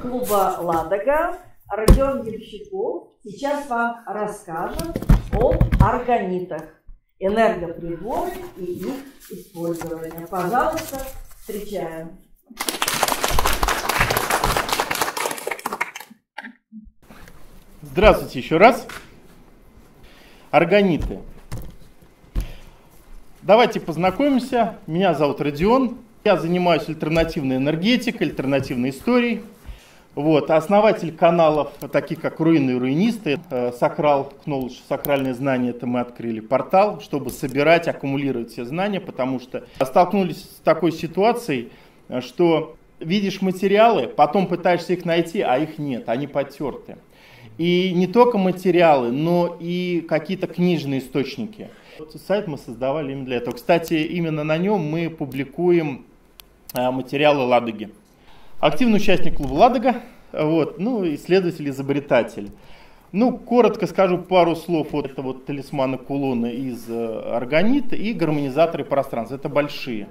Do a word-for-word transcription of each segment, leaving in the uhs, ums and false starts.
клуба «Ладога» Родион Ямщиков сейчас вам расскажет об органитах, энергоприборы и их использование. Пожалуйста, встречаем. Здравствуйте еще раз. Органиты. Давайте познакомимся. Меня зовут Родион. Я занимаюсь альтернативной энергетикой, альтернативной историей. Вот. Основатель каналов, таких как «Руины и руинисты», Сакрал Knowledge, сакральные знания, это мы открыли портал, чтобы собирать, аккумулировать все знания, потому что столкнулись с такой ситуацией, что видишь материалы, потом пытаешься их найти, а их нет, они потерты. И не только материалы, но и какие-то книжные источники. Сайт мы создавали именно для этого. Кстати, именно на нем мы публикуем материалы «Ладоги». Активный участник клуба «Ладога», вот, ну, исследователь, изобретатель. Ну, коротко скажу пару слов. Вот это вот талисманы кулоны из органита и гармонизаторы пространства. Это большие.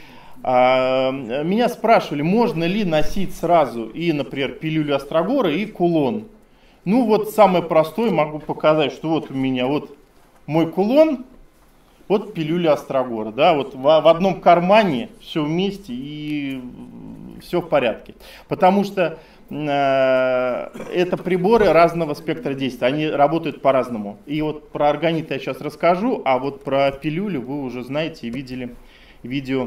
А, меня спрашивали, можно ли носить сразу и, например, пилюлю Острогора и кулон. Ну вот самое простое, могу показать, что вот у меня вот мой кулон, вот пилюля Острогора, да, вот в, в одном кармане все вместе и все в порядке. Потому что э, это приборы разного спектра действия, они работают по-разному. И вот про органит я сейчас расскажу, а вот про пилюлю вы уже знаете и видели видео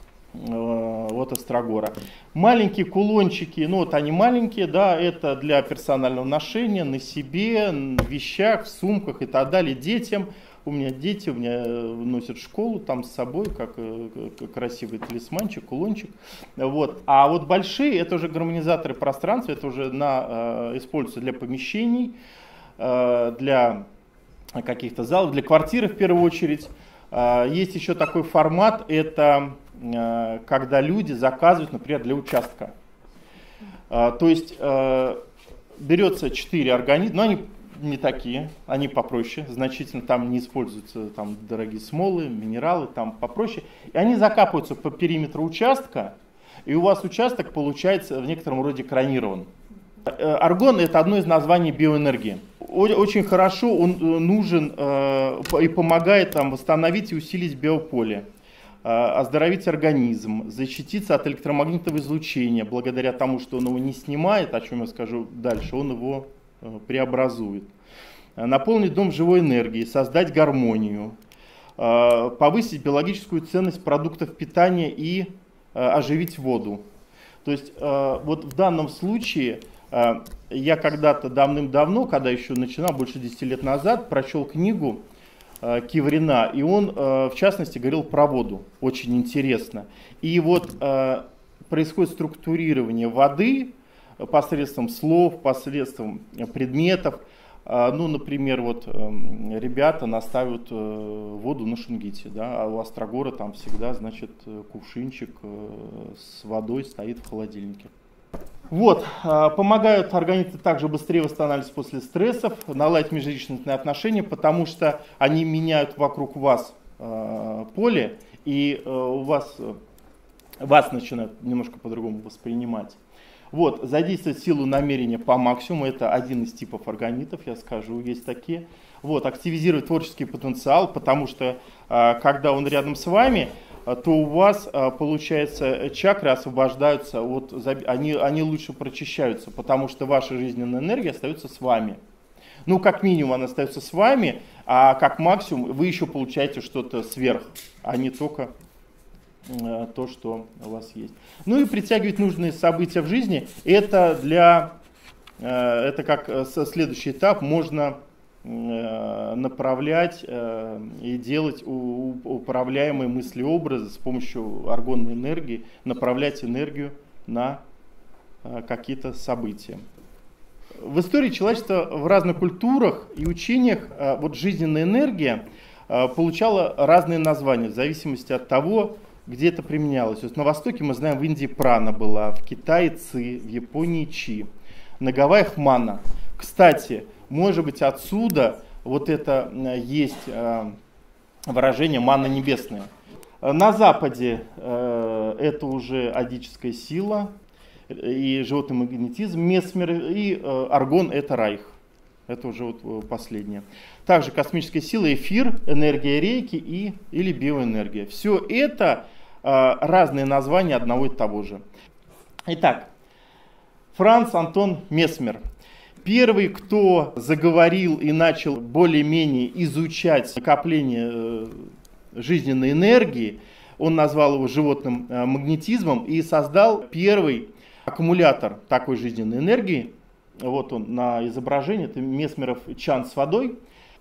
вот Острогора. Маленькие кулончики, ну вот они маленькие, да, это для персонального ношения, на себе, в вещах, в сумках и так далее, детям. У меня дети, у меня носят в школу там с собой, как, как красивый талисманчик, кулончик. Вот. А вот большие, это уже гармонизаторы пространства, это уже на, используются для помещений, для каких-то залов, для квартиры в первую очередь. Есть еще такой формат, это когда люди заказывают, например, для участка. То есть берется четыре органита, но они не такие, они попроще, значительно там не используются там дорогие смолы, минералы, там попроще. И они закапываются по периметру участка, и у вас участок получается в некотором роде кронирован. Аргон — это одно из названий биоэнергии. Очень хорошо он нужен и помогает там восстановить и усилить биополе, оздоровить организм, защититься от электромагнитного излучения, благодаря тому, что он его не снимает, о чем я скажу дальше, он его преобразует. Наполнить дом живой энергией, создать гармонию, повысить биологическую ценность продуктов питания и оживить воду. То есть вот в данном случае я когда-то давным-давно, когда еще начинал, больше десяти лет назад, прочел книгу Киврина, и он, в частности, говорил про воду. Очень интересно. И вот происходит структурирование воды посредством слов, посредством предметов. Ну, например, вот ребята настаивают воду на шунгите, да, а у Острогора там всегда, значит, кувшинчик с водой стоит в холодильнике. Вот, помогают органиты также быстрее восстанавливаться после стрессов, наладить межличностные отношения, потому что они меняют вокруг вас поле, и у вас, вас начинают немножко по-другому воспринимать. Вот, задействовать силу намерения по максимуму, это один из типов органитов, я скажу, есть такие. Вот, активизировать творческий потенциал, потому что когда он рядом с вами, то у вас, получается, чакры освобождаются, от, они, они лучше прочищаются, потому что ваша жизненная энергия остается с вами. Ну, как минимум она остается с вами, а как максимум вы еще получаете что-то сверх, а не только то, что у вас есть. Ну и притягивать нужные события в жизни, это для, это как следующий этап, можно направлять и делать управляемые мысли-образы с помощью аргонной энергии, направлять энергию на какие-то события. В истории человечества в разных культурах и учениях вот жизненная энергия получала разные названия в зависимости от того, где это применялось. То есть на Востоке, мы знаем, в Индии прана была, в Китае ци, в Японии чи, на Гавайях мана. Кстати, может быть, отсюда вот это есть выражение «манна небесная». На Западе это уже адическая сила, и животный магнетизм Месмер, и аргон – это Райх. Это уже вот последнее. Также космическая сила, эфир, энергия рейки и, или биоэнергия. Все это разные названия одного и того же. Итак, Франц Антон Месмер. Первый, кто заговорил и начал более-менее изучать накопление жизненной энергии, он назвал его животным магнетизмом и создал первый аккумулятор такой жизненной энергии. Вот он на изображении, это Месмеров чан с водой.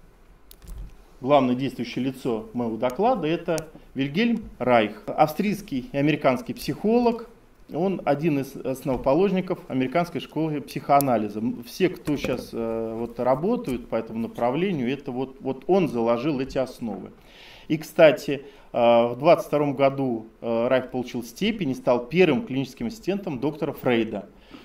Главное действующее лицо моего доклада – это Вильгельм Райх, австрийский и американский психолог. Он один из основоположников американской школы психоанализа. Все, кто сейчас э, вот, работают по этому направлению, это вот, вот он заложил эти основы. И, кстати, э, в двадцать втором году э, Райх получил степень и стал первым клиническим ассистентом доктора Фрейда.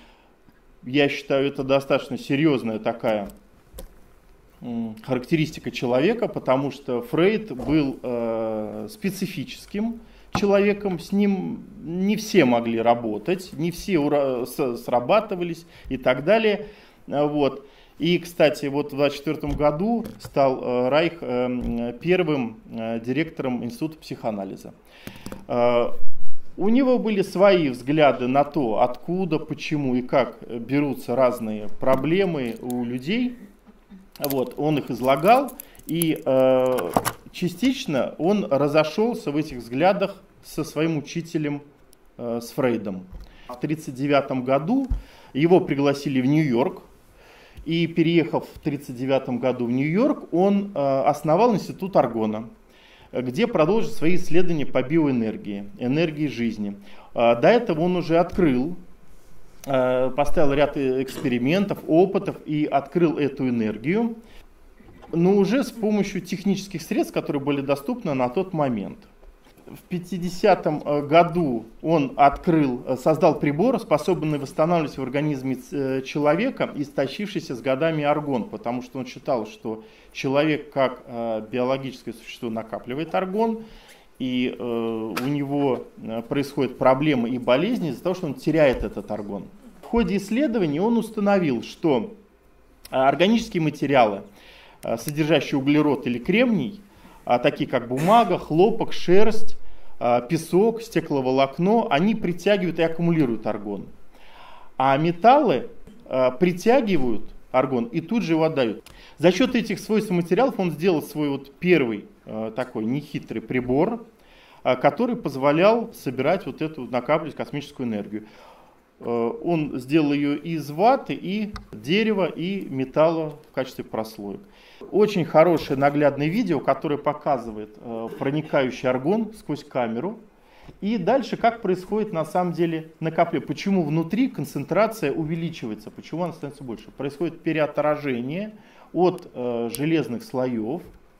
Я считаю, это достаточно серьезная такая характеристика человека, потому что Фрейд был э, специфическим человеком, с ним не все могли работать, не все ура- с- срабатывались и так далее. Вот. И, кстати, вот в двадцать четвёртом году стал э, Райх э, первым э, директором Института психоанализа. Э, у него были свои взгляды на то, откуда, почему и как берутся разные проблемы у людей. Вот, он их излагал, и э, частично он разошелся в этих взглядах со своим учителем, э, с Фрейдом. В тридцать девятом году его пригласили в Нью-Йорк, и переехав в тридцать девятом году в Нью-Йорк, он э, основал Институт Аргона, где продолжил свои исследования по биоэнергии, энергии жизни. Э, до этого он уже открыл, поставил ряд экспериментов, опытов и открыл эту энергию, но уже с помощью технических средств, которые были доступны на тот момент. В пятидесятом году он открыл, создал прибор, способный восстанавливать в организме человека истощившийся с годами аргон, потому что он считал, что человек как биологическое существо накапливает аргон, и э, у него происходят проблемы и болезни из-за того, что он теряет этот аргон. В ходе исследований он установил, что органические материалы, содержащие углерод или кремний, такие как бумага, хлопок, шерсть, песок, стекловолокно, они притягивают и аккумулируют аргон. А металлы притягивают аргон и тут же его отдают. За счет этих свойств материалов он сделал свой вот первый такой нехитрый прибор, который позволял собирать вот эту, накапливать космическую энергию. Он сделал ее из ваты, и дерева, и металла в качестве прослоек. Очень хорошее наглядное видео, которое показывает проникающий аргон сквозь камеру. И дальше, как происходит на самом деле накопление. Почему внутри концентрация увеличивается, почему она становится больше. Происходит переотражение от э, железных слоев,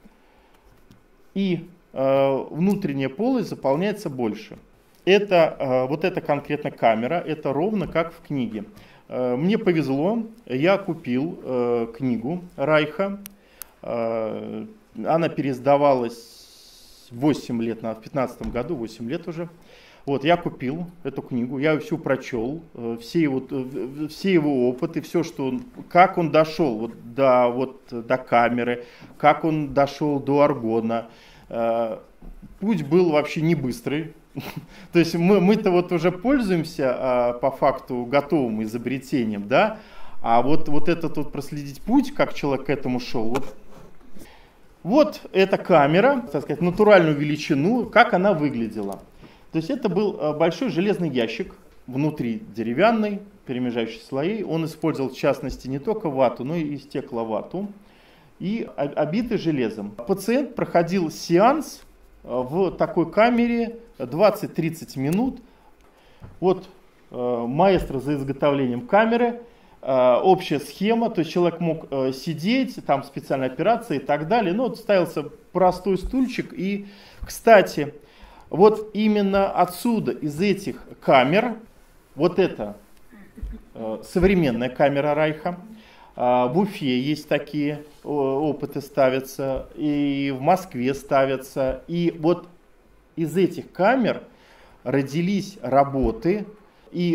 и э, внутренняя полость заполняется больше. Это, э, вот эта конкретно камера, это ровно как в книге. Э, мне повезло, я купил э, книгу Райха, э, она переиздавалась восемь лет, в две тысячи пятнадцатом году, восемь лет уже. Вот, я купил эту книгу, я ее всю прочел, все его, все его опыты, все, что он, как он дошел вот до, вот, до камеры, как он дошел до аргона. Путь был вообще не быстрый. То есть мы, мы-то вот уже пользуемся по факту готовым изобретением, да, а вот, вот этот вот проследить путь, как человек к этому шел, вот, вот эта камера, так сказать, натуральную величину, как она выглядела. То есть это был большой железный ящик, внутри деревянный, перемежающий слои. Он использовал в частности не только вату, но и стекловату, и обитый железом. Пациент проходил сеанс в такой камере двадцать-тридцать минут. Вот маэстро за изготовлением камеры, общая схема, то есть человек мог сидеть, там специальная операция и так далее. Но вот ставился простой стульчик. И, кстати, вот именно отсюда, из этих камер, вот это э, современная камера Райха, э, в Уфе есть такие э, опыты ставятся, и в Москве ставятся. И вот из этих камер родились работы, и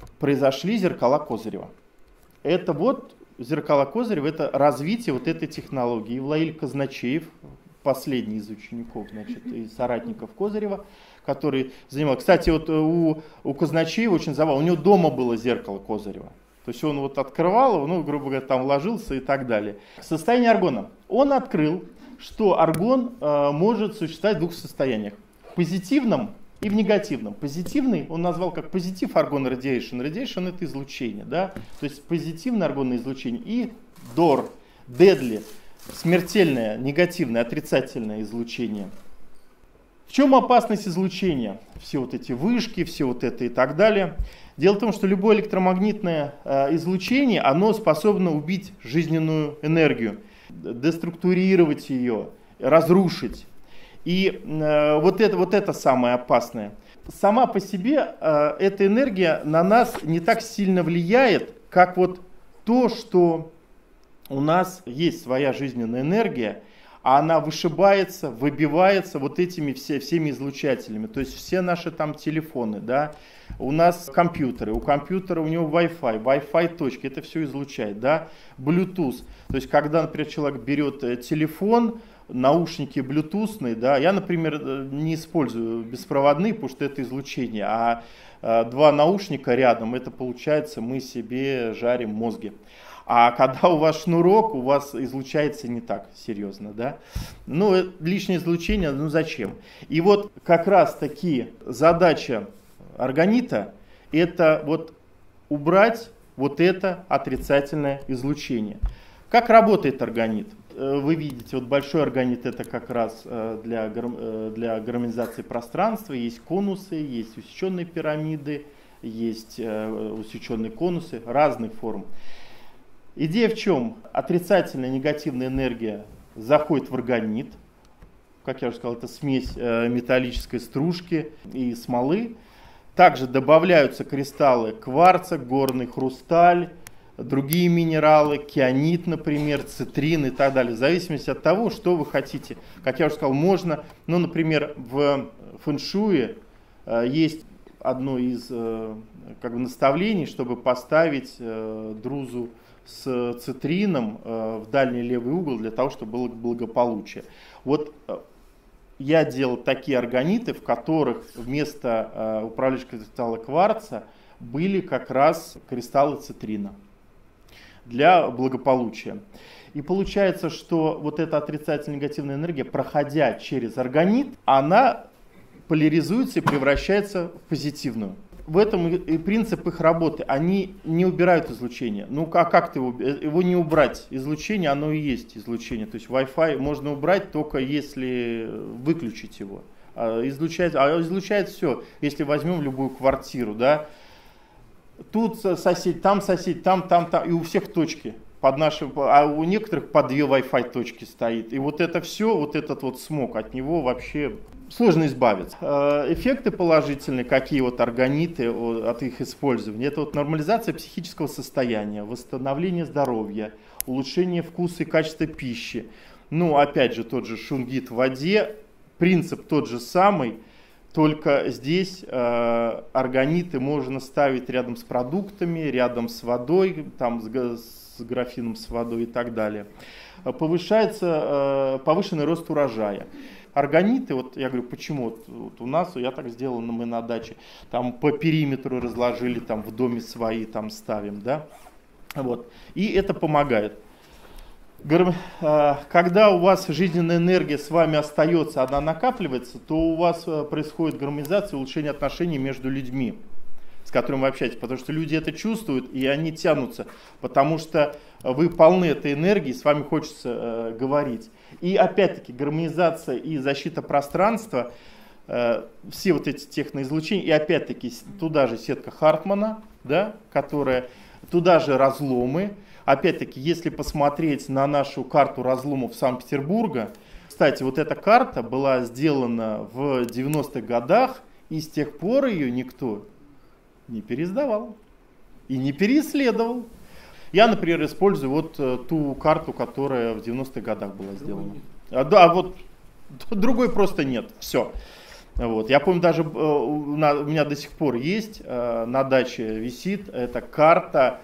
произошли зеркала Козырева. Это вот зеркала Козырева, это развитие вот этой технологии. Ивлаиль Казначеев, последний из учеников, значит, и соратников Козырева, который занимал. Кстати, вот у, у Казначеева очень забавно, у него дома было зеркало Козырева. То есть он вот открывал его, ну, грубо говоря, там ложился и так далее. Состояние аргона. Он открыл, что аргон э, может существовать в двух состояниях. В позитивном и в негативном. Позитивный он назвал как позитив аргон радиейшн. Радиейшн это излучение, да? То есть позитивное аргонное излучение и дор, дедли, смертельное, негативное, отрицательное излучение. В чем опасность излучения? Все вот эти вышки, все вот это и так далее. Дело в том, что любое электромагнитное э, излучение, оно способно убить жизненную энергию, деструктурировать ее, разрушить. И э, вот, это, вот это самое опасное. Сама по себе э, эта энергия на нас не так сильно влияет, как вот то, что у нас есть своя жизненная энергия, а она вышибается, выбивается вот этими все, всеми излучателями. То есть все наши там телефоны, да, у нас компьютеры, у компьютера у него Wi-Fi, Wi-Fi точки, это все излучает, да, Bluetooth. То есть когда, например, человек берет телефон, наушники блютусные, да, я, например, не использую беспроводные, потому что это излучение, а, а два наушника рядом, это получается мы себе жарим мозги. А когда у вас шнурок, у вас излучается не так серьезно, да. Ну, лишнее излучение, ну зачем? И вот как раз таки задача органита – это вот убрать вот это отрицательное излучение. Как работает органит? Вы видите, вот большой органит – это как раз для, для гармонизации пространства. Есть конусы, есть усеченные пирамиды, есть усеченные конусы разных форм. Идея в чем? Отрицательная, негативная энергия заходит в органит. Как я уже сказал, это смесь металлической стружки и смолы. Также добавляются кристаллы кварца, горный хрусталь, другие минералы, кианит, например, цитрин и так далее. В зависимости от того, что вы хотите. Как я уже сказал, можно, ну, например, в фэншуе есть одно из как бы, наставлений, чтобы поставить друзу с цитрином в дальний левый угол для того, чтобы было благополучие. Вот я делал такие органиты, в которых вместо управляющего кристалла кварца были как раз кристаллы цитрина для благополучия. И получается, что вот эта отрицательная негативная энергия, проходя через органит, она поляризуется и превращается в позитивную. В этом и принцип их работы. Они не убирают излучение. Ну а как-то его, его не убрать? Излучение, оно и есть излучение. То есть Wi-Fi можно убрать только если выключить его. А излучает, а излучает все. Если возьмем любую квартиру, да, тут сосед, там сосед, там, там, там, и у всех точки. Под нашим, а у некоторых по две Wi-Fi точки стоит. И вот это все, вот этот вот смог, от него вообще сложно избавиться. Эффекты положительные, какие вот органиты от их использования, это вот нормализация психического состояния, восстановление здоровья, улучшение вкуса и качества пищи. Ну, опять же, тот же шунгит в воде, принцип тот же самый, только здесь э, органиты можно ставить рядом с продуктами, рядом с водой, там с, с графином с водой и так далее. Повышается э, повышенный рост урожая. Органиты, вот я говорю, почему вот, вот у нас, я так сделал, мы на даче, там по периметру разложили, там в доме свои там ставим, да, вот, и это помогает. Когда у вас жизненная энергия с вами остается, она накапливается, то у вас происходит гармонизация, улучшение отношений между людьми, с которыми вы общаетесь, потому что люди это чувствуют и они тянутся, потому что вы полны этой энергии, с вами хочется э, говорить. И опять-таки гармонизация и защита пространства, э, все вот эти техноизлучения, и опять-таки туда же сетка Хартмана, да, которая, туда же разломы. Опять-таки, если посмотреть на нашу карту разломов Санкт-Петербурга, кстати, вот эта карта была сделана в девяностых годах, и с тех пор ее никто не переиздавал и не переисследовал. Я, например, использую вот ту карту, которая в девяностых годах была сделана. А, да, вот другой просто нет. Все. Вот. Я помню, даже у меня до сих пор есть, на даче висит, это карта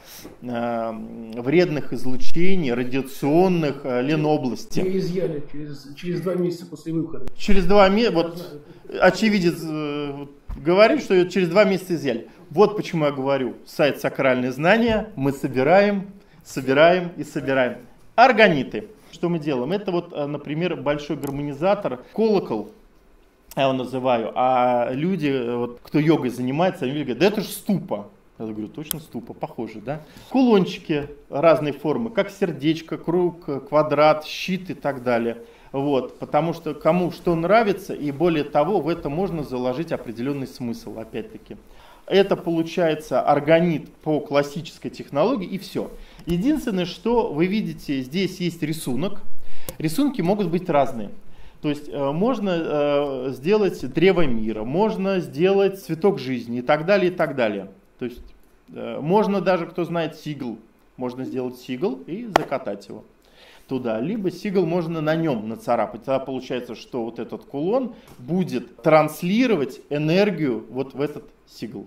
вредных излучений, радиационных Ленобласти. Ее изъяли через, через два месяца после выхода. Через два месяца, вот очевидец говорит, что ее через два месяца изъяли. Вот почему я говорю, сайт «Сакральные знания» мы собираем, собираем и собираем. Органиты. Что мы делаем? Это вот, например, большой гармонизатор, колокол, я его называю, а люди, вот, кто йогой занимается, они говорят, да это же ступа. Я говорю, точно ступа, похоже, да? Кулончики разной формы, как сердечко, круг, квадрат, щит и так далее. Вот, потому что кому что нравится, и более того, в это можно заложить определенный смысл, опять-таки. Это получается органит по классической технологии, и все. Единственное, что вы видите, здесь есть рисунок. Рисунки могут быть разные. То есть э, можно э, сделать древо мира, можно сделать цветок жизни и так далее, и так далее. То есть э, можно даже, кто знает сигл, можно сделать сигл и закатать его туда. Либо сигл можно на нем нацарапать. Тогда получается, что вот этот кулон будет транслировать энергию вот в этот сигл.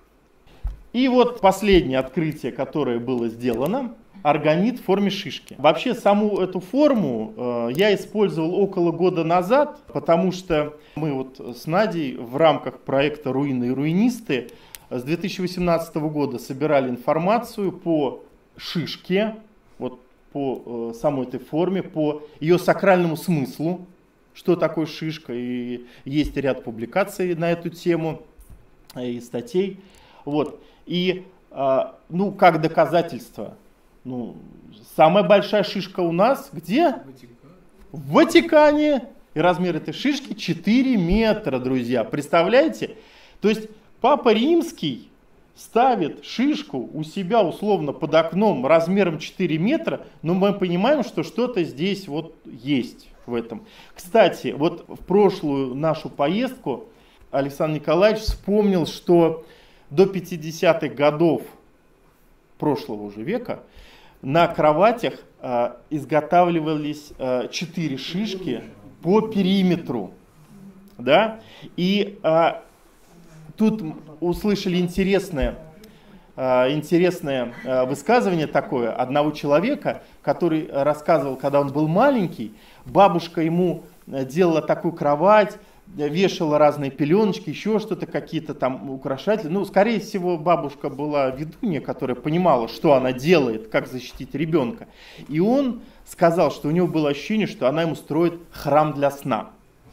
И вот последнее открытие, которое было сделано. Органит в форме шишки. Вообще саму эту форму э, я использовал около года назад, потому что мы вот с Надей в рамках проекта «Руины и руинисты» с две тысячи восемнадцатого года собирали информацию по шишке, вот по э, самой этой форме, по ее сакральному смыслу, что такое шишка, и есть ряд публикаций на эту тему и статей. Вот. И э, ну, как доказательство. Ну, самая большая шишка у нас где? В Ватикане. И размер этой шишки четыре метра, друзья. Представляете? То есть Папа Римский ставит шишку у себя условно под окном размером четыре метра, но мы понимаем, что что-то здесь вот есть в этом. Кстати, вот в прошлую нашу поездку Александр Николаевич вспомнил, что до пятидесятых годов прошлого уже века на кроватях э, изготавливались э, четыре шишки по периметру. Да? И э, тут услышали интересное, э, интересное э, высказывание такое одного человека, который рассказывал, когда он был маленький, бабушка ему делала такую кровать, вешала разные пеленочки, еще что-то, какие-то там украшатели. Ну, скорее всего, бабушка была ведунья, которая понимала, что она делает, как защитить ребенка. И он сказал, что у него было ощущение, что она ему строит храм для сна.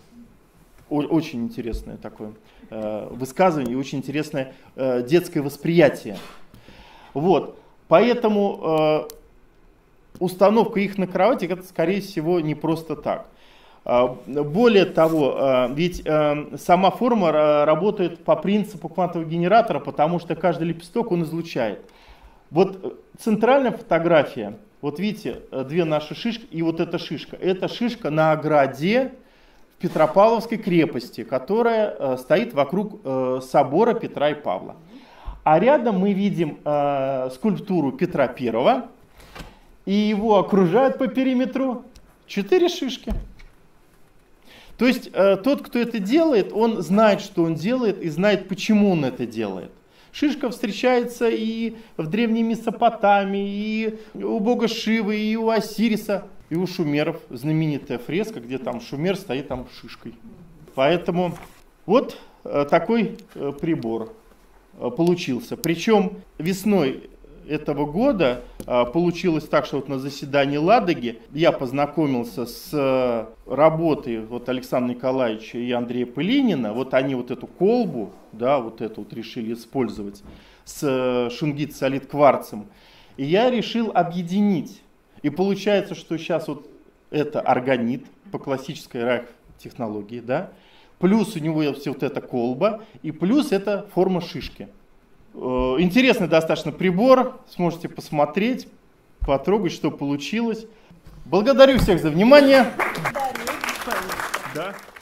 Очень интересное такое э, высказывание и очень интересное э, детское восприятие. Вот. Поэтому э, установка их на кровати, это, скорее всего, не просто так. Более того, ведь сама форма работает по принципу квантового генератора, потому что каждый лепесток он излучает. Вот центральная фотография, вот видите, две наши шишки и вот эта шишка. Это шишка на ограде в Петропавловской крепости, которая стоит вокруг собора Петра и Павла. А рядом мы видим скульптуру Петра Первого, и его окружают по периметру четыре шишки. То есть э, тот, кто это делает, он знает, что он делает, и знает, почему он это делает. Шишка встречается и в древней Месопотамии, и у бога Шивы, и у Осириса, и у шумеров. Знаменитая фреска, где там шумер стоит там шишкой. Поэтому вот э, такой э, прибор э, получился. Причем весной этого года а, получилось так, что вот на заседании Ладоги я познакомился с работой вот Александра Николаевича и Андрея Пылинина. Вот они вот эту колбу, да, вот эту вот решили использовать с шунгит-солид кварцем. И я решил объединить. И получается, что сейчас вот это органит по классической райх-технологии, да, плюс у него есть вот эта колба, и плюс это форма шишки. Интересный достаточно прибор, сможете посмотреть, потрогать, что получилось. Благодарю всех за внимание. Да.